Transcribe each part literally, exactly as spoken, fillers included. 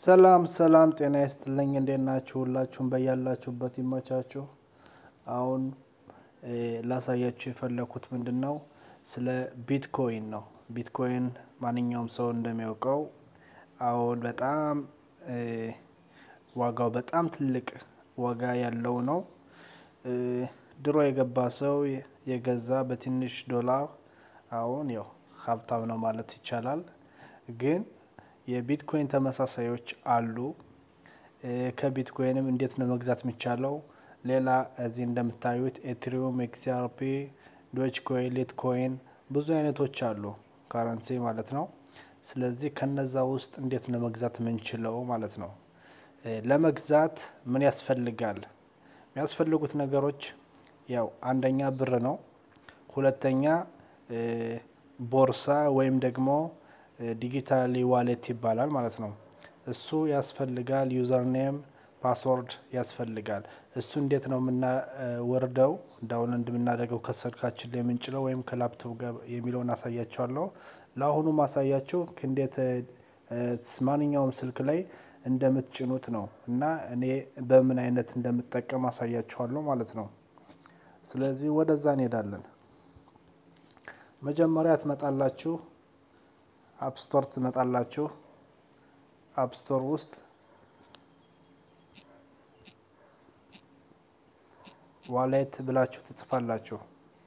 ሰላም ሰላም ጤና ይስጥልኝ እንደናችሁ ሁላችሁም በያላችሁበት ይመቻችሁ። አሁን ላሳያችሁ የፈለኩት ምንድነው ስለ ቢትኮይን ነው። ቢትኮይን ማንኛውም ሰው እንደሚያውቀው አሁን በጣም ዋጋው በጣም ትልቅ ዋጋ ያለው ነው። ድሮ የገባ ሰው የገዛ በትንሽ ዶላር አሁን ያው ሀብታም ነው ማለት ይቻላል። ግን የቢትኮይን ተመሳሳዮች አሉ። ከቢትኮይንም እንዴት ነው መግዛት የሚቻለው? ሌላ እዚህ እንደምታዩት ኤትሪየም፣ ኤክስአርፒ፣ ዶጅኮይን፣ ሊትኮይን ብዙ አይነቶች አሉ ካረንሲ ማለት ነው። ስለዚህ ከነዛ ውስጥ እንዴት ነው መግዛት የምንችለው ማለት ነው። ለመግዛት ምን ያስፈልጋል? የሚያስፈልጉት ነገሮች ያው አንደኛ ብር ነው። ሁለተኛ ቦርሳ ወይም ደግሞ ዲጂታል ዋሌት ይባላል ማለት ነው። እሱ ያስፈልጋል። ዩዘር ኔም ፓስወርድ ያስፈልጋል። እሱ እንዴት ነው ምና ወርደው ዳውን እንደምናደርገው ከስልካችን ላይ ምንጭለው ወይም ከላፕቶፕ ጋር የሚለውን አሳያችኋለሁ። ለአሁኑ ማሳያችሁ እንዴት ማንኛውም ስልክ ላይ እንደምትጭኑት ነው እና እኔ በምን አይነት እንደምጠቀም አሳያችኋለሁ ማለት ነው። ስለዚህ ወደዛ እንሄዳለን። መጀመሪያ ትመጣላችሁ አፕ ስቶር ትመጣላችሁ። አፕ ስቶር ውስጥ ዋሌት ብላችሁ ትጽፋላችሁ።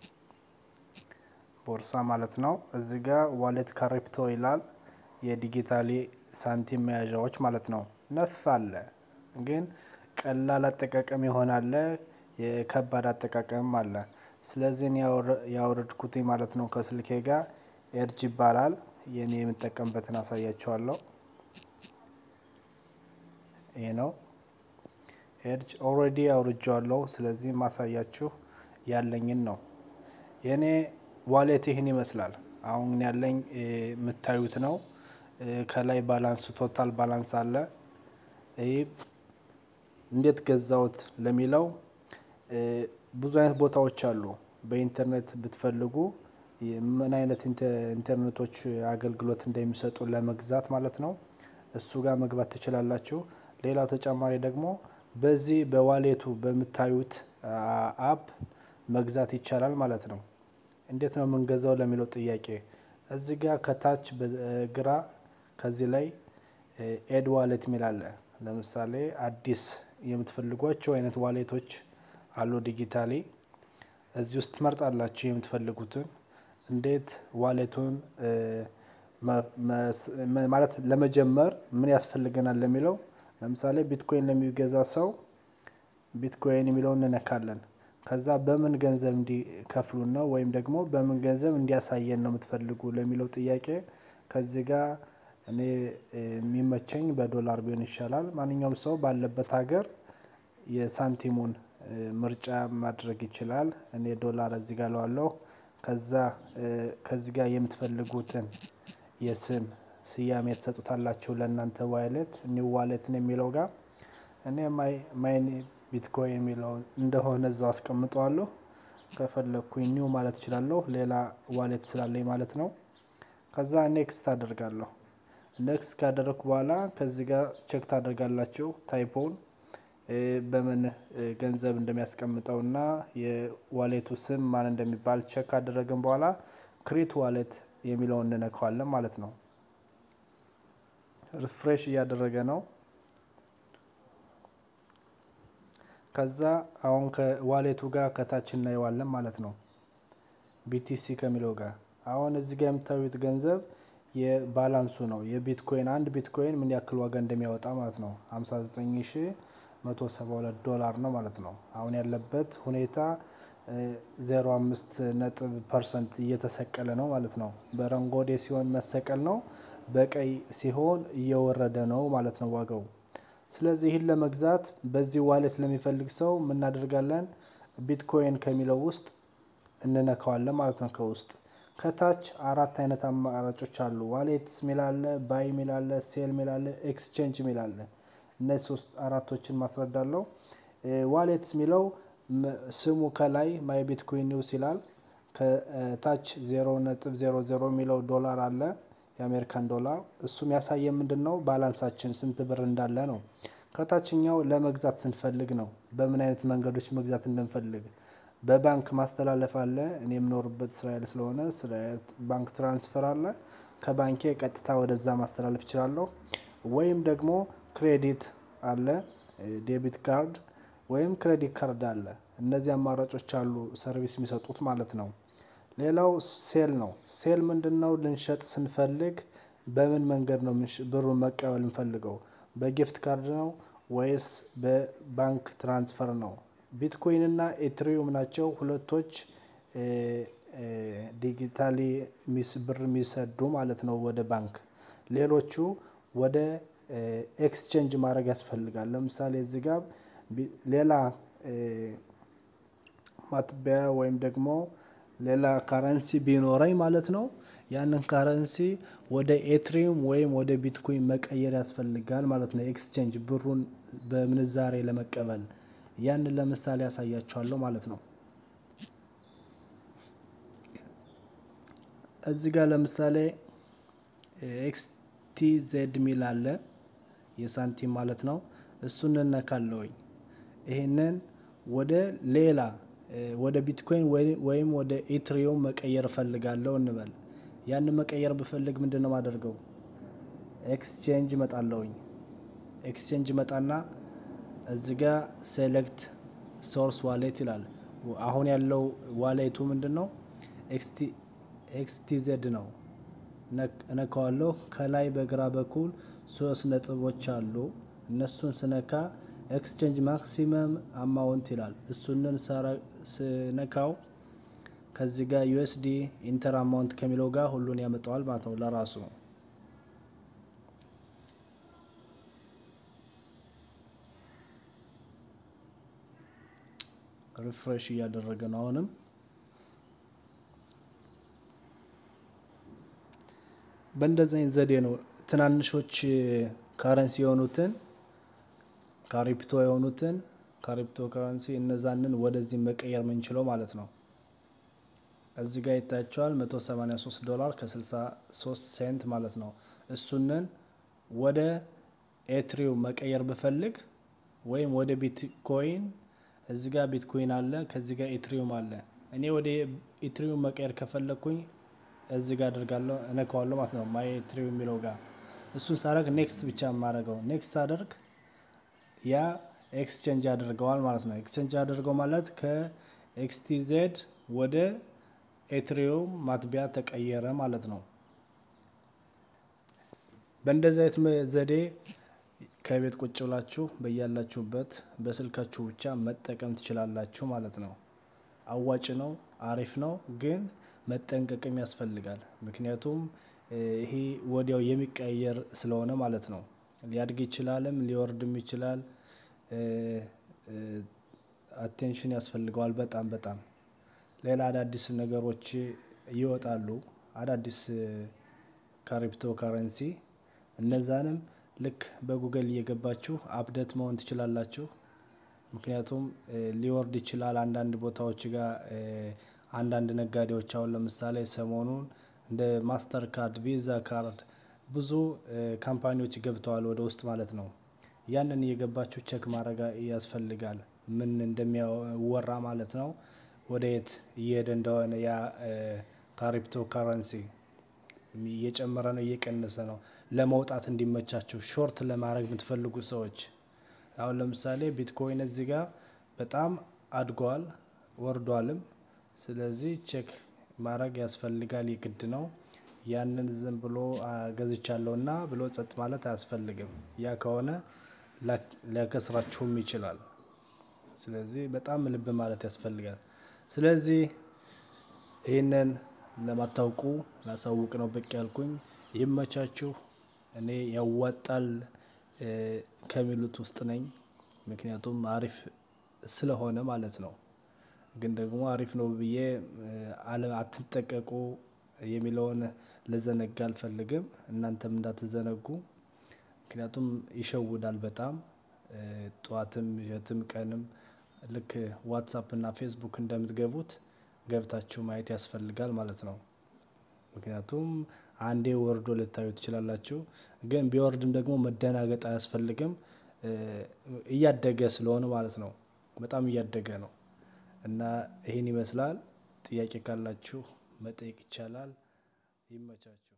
ቦርሳ ማለት ነው። እዚህ ጋር ዋሌት ክሪፕቶ ይላል። የዲጂታሊ ሳንቲም መያዣዎች ማለት ነው። ነፍ አለ ግን ቀላል አጠቃቀም ይሆናል፣ የከባድ አጠቃቀም አለ። ስለዚህ ያወረድኩት ማለት ነው ከስልኬ ጋር ኤርጅ ይባላል። የኔ የምጠቀምበትን አሳያችኋለሁ። ይሄ ነው ኤርጅ ኦሬዲ አውርጃለሁ። ስለዚህ ማሳያችሁ ያለኝን ነው። የኔ ዋሌት ይሄን ይመስላል። አሁን ያለኝ የምታዩት ነው። ከላይ ባላንስ ቶታል ባላንስ አለ። ይሄ እንዴት ገዛውት ለሚለው ብዙ አይነት ቦታዎች አሉ። በኢንተርኔት ብትፈልጉ ምን አይነት ኢንተርኔቶች አገልግሎት እንደሚሰጡ ለመግዛት ማለት ነው እሱ ጋር መግባት ትችላላችሁ። ሌላው ተጨማሪ ደግሞ በዚህ በዋሌቱ በመታዩት አፕ መግዛት ይቻላል ማለት ነው። እንዴት ነው መንገዛው ለሚለው ጥያቄ እዚህ ጋር ከታች በግራ ከዚህ ላይ ኤድ ዋሌት ሚላለ ለምሳሌ አዲስ የምትፈልጓቸው አይነት ዋሌቶች አሉ ዲጂታሊ። እዚህ ውስጥ ትመርጣላችሁ የምትፈልጉትን። እንዴት ዋሌቱን ማለት ለመጀመር ምን ያስፈልገናል ለሚለው ለምሳሌ ቢትኮይን ለሚገዛ ሰው ቢትኮይን የሚለውን እንነካለን። ከዛ በምን ገንዘብ እንዲከፍሉን ነው ወይም ደግሞ በምን ገንዘብ እንዲያሳየን ነው የምትፈልጉ ለሚለው ጥያቄ ከዚህ ጋር እኔ የሚመቸኝ በዶላር ቢሆን ይሻላል። ማንኛውም ሰው ባለበት ሀገር የሳንቲሙን ምርጫ ማድረግ ይችላል። እኔ ዶላር እዚህ ጋር ለዋለሁ። ከዛ ከዚህ ጋር የምትፈልጉትን የስም ስያሜ ተሰጡታላችሁ ለእናንተ ዋሌት ኒው ዋሌት ነው የሚለው ጋር እኔ ማይ ማይ ቢትኮይን የሚለው እንደሆነ እዛው አስቀምጠዋለሁ። ከፈለኩኝ ኒው ማለት እችላለሁ ሌላ ዋሌት ስላለኝ ማለት ነው። ከዛ ኔክስት አደርጋለሁ። ኔክስት ካደረኩ በኋላ ከዚህ ጋር ቼክ ታደርጋላችሁ ታይፖን በምን ገንዘብ እንደሚያስቀምጠውና የዋሌቱ ስም ማን እንደሚባል ቼክ አደረግን በኋላ ክሬት ዋሌት የሚለውን እንነካዋለን ማለት ነው። ሪፍሬሽ እያደረገ ነው። ከዛ አሁን ከዋሌቱ ጋር ከታች እናየዋለን ማለት ነው። ቢቲሲ ከሚለው ጋር አሁን እዚህ ጋር የምታዩት ገንዘብ የባላንሱ ነው። የቢትኮይን አንድ ቢትኮይን ምን ያክል ዋጋ እንደሚያወጣ ማለት ነው ሃምሳ ዘጠኝ ሺህ መቶ ሰባ ሁለት ዶላር ነው ማለት ነው። አሁን ያለበት ሁኔታ ዜሮ ነጥብ አምስት ፐርሰንት እየተሰቀለ ነው ማለት ነው። በረንጓዴ ሲሆን መሰቀል ነው፣ በቀይ ሲሆን እየወረደ ነው ማለት ነው ዋጋው። ስለዚህ ይሄን ለመግዛት በዚህ ዋሌት ለሚፈልግ ሰው ምን እናደርጋለን? ቢትኮይን ከሚለው ውስጥ እንነካዋለን ማለት ነው። ከውስጥ ከታች አራት አይነት አማራጮች አሉ። ዋሌትስ ሚላለ፣ ባይ ሚላለ፣ ሴል ሚላለ፣ ኤክስቼንጅ ሚላለ። እነዚህ ሶስት አራቶችን ማስረዳለሁ። ዋሌትስ ሚለው ስሙ ከላይ ማይ ቢትኮይን ኒውስ ይላል። ከታች ዜሮ ነጥብ ዜሮ ዜሮ ሚለው ዶላር አለ። የአሜሪካን ዶላር እሱም ያሳየ ምንድነው ባላንሳችን ስንት ብር እንዳለ ነው። ከታችኛው ለመግዛት ስንፈልግ ነው በምን አይነት መንገዶች መግዛት እንደምፈልግ በባንክ ማስተላለፍ አለ። እኔ የምኖርበት እስራኤል ስለሆነ እስራኤል ባንክ ትራንስፈር አለ። ከባንኬ ቀጥታ ወደዛ ማስተላለፍ እችላለሁ። ወይም ደግሞ ክሬዲት አለ ዴቢት ካርድ ወይም ክሬዲት ካርድ አለ። እነዚህ አማራጮች አሉ ሰርቪስ የሚሰጡት ማለት ነው። ሌላው ሴል ነው። ሴል ምንድነው ልንሸጥ ስንፈልግ በምን መንገድ ነው ብሩን መቀበል እንፈልገው በጊፍት ካርድ ነው ወይስ በባንክ ትራንስፈር ነው? ቢትኮይን እና ኢትሪየም ናቸው ሁለቶች ዲጂታሊ ሚስ ብር የሚሰዱ ማለት ነው ወደ ባንክ። ሌሎቹ ወደ ኤክስቼንጅ ማድረግ ያስፈልጋል። ለምሳሌ እዚህ ጋር ሌላ ማትበያ ወይም ደግሞ ሌላ ካረንሲ ቢኖረኝ ማለት ነው ያንን ካረንሲ ወደ ኢትሪየም ወይም ወደ ቢትኮይን መቀየር ያስፈልጋል ማለት ነው። ኤክስቼንጅ ብሩን በምንዛሬ ለመቀበል ያንን ለምሳሌ ያሳያችኋለሁ ማለት ነው። እዚህ ጋር ለምሳሌ ኤክስቲዜድ ሚል አለ የሳንቲም ማለት ነው። እሱን እንነካለሁኝ። ይሄንን ወደ ሌላ ወደ ቢትኮይን ወይም ወደ ኢትሪየም መቀየር ፈልጋለሁ እንበል። ያን መቀየር ብፈልግ ምንድነው ማደርገው ኤክስቼንጅ መጣለሁኝ። ኤክስቼንጅ መጣና እዚህ ጋር ሴሌክት ሶርስ ዋሌት ይላል። አሁን ያለው ዋሌቱ ምንድነው ኤክስቲ ኤክስቲዜድ ነው። ነካዋለሁ። ከላይ በግራ በኩል ሶስት ነጥቦች አሉ። እነሱን ስነካ ኤክስቼንጅ ማክሲመም አማውንት ይላል። እሱንን ስነካው ከዚህ ጋር ዩኤስዲ ኢንተር አማውንት ከሚለው ጋር ሁሉን ያመጣዋል ማለት ነው ለራሱ። ሪፍሬሽ እያደረገ ነው አሁንም። በእንደዚህ አይነት ዘዴ ነው ትናንሾች ካረንሲ የሆኑትን ክሪፕቶ የሆኑትን ክሪፕቶ ካረንሲ እነዛንን ወደዚህ መቀየር የምንችለው ማለት ነው። እዚህ ጋር ይታያችኋል መቶ ሰማንያ ሶስት ዶላር ከስልሳ ሶስት ሴንት ማለት ነው። እሱንን ወደ ኢትሪየም መቀየር ብፈልግ ወይም ወደ ቢትኮይን እዚህ ጋር ቢትኮይን አለ ከዚህ ጋር ኢትሪየም አለ። እኔ ወደ ኢትሪየም መቀየር ከፈለኩኝ እዚህ ጋር አደርጋለሁ እነካዋለሁ ማለት ነው ማይ ኢትሪየም የሚለው ጋር። እሱን ሳደርግ ኔክስት ብቻ ማድረገው ኔክስት አደርግ ያ ኤክስቼንጅ ያደርገዋል ማለት ነው። ኤክስቼንጅ ያደርገው ማለት ከኤክስቲዜድ ወደ ኢትሪየም ማትቢያ ተቀየረ ማለት ነው። በእንደዚህ አይነት ዘዴ ከቤት ቁጭ ብላችሁ በያላችሁበት በስልካችሁ ብቻ መጠቀም ትችላላችሁ ማለት ነው። አዋጭ ነው፣ አሪፍ ነው፣ ግን መጠንቀቅም ያስፈልጋል። ምክንያቱም ይሄ ወዲያው የሚቀየር ስለሆነ ማለት ነው። ሊያድግ ይችላልም ሊወርድም ይችላል። አቴንሽን ያስፈልገዋል በጣም በጣም። ሌላ አዳዲስ ነገሮች ይወጣሉ አዳዲስ ክሪፕቶ ካረንሲ እነዛንም ልክ በጉግል እየገባችሁ አፕዴት መሆን ትችላላችሁ። ምክንያቱም ሊወርድ ይችላል አንዳንድ ቦታዎች ጋር አንዳንድ ነጋዴዎች አሁን ለምሳሌ ሰሞኑን እንደ ማስተር ካርድ ቪዛ ካርድ ብዙ ካምፓኒዎች ገብተዋል ወደ ውስጥ ማለት ነው። ያንን እየገባችሁ ቼክ ማድረግ ያስፈልጋል ምን እንደሚያወራ ማለት ነው። ወዴት እየሄደ እንደሆነ ያ ክሪፕቶ ካረንሲ እየጨመረ ነው እየቀነሰ ነው። ለመውጣት እንዲመቻችሁ ሾርት ለማድረግ የምትፈልጉ ሰዎች አሁን ለምሳሌ ቢትኮይን እዚህ ጋር በጣም አድጓል ወርዷልም። ስለዚህ ቼክ ማድረግ ያስፈልጋል የግድ ነው። ያንን ዝም ብሎ ገዝቻለሁና ብሎ ጸጥ ማለት አያስፈልግም። ያ ከሆነ ሊያከስራችሁም ይችላል። ስለዚህ በጣም ልብ ማለት ያስፈልጋል። ስለዚህ ይሄንን ለማታውቁ ላሳውቅ ነው ብቅ ያልኩኝ። ይመቻችሁ። እኔ ያዋጣል ከሚሉት ውስጥ ነኝ። ምክንያቱም አሪፍ ስለሆነ ማለት ነው። ግን ደግሞ አሪፍ ነው ብዬ አትጠቀቁ የሚለውን ለዘነጋ አልፈልግም። እናንተም እንዳትዘነጉ። ምክንያቱም ይሸውዳል በጣም ጧትም የትም ቀንም ልክ ዋትስአፕ እና ፌስቡክ እንደምትገቡት ገብታችሁ ማየት ያስፈልጋል ማለት ነው። ምክንያቱም አንዴ ወርዶ ልታዩት ትችላላችሁ ግን ቢወርድም ደግሞ መደናገጥ አያስፈልግም እያደገ ስለሆነ ማለት ነው በጣም እያደገ ነው እና ይሄን ይመስላል ጥያቄ ካላችሁ መጠየቅ ይቻላል ይመቻችሁ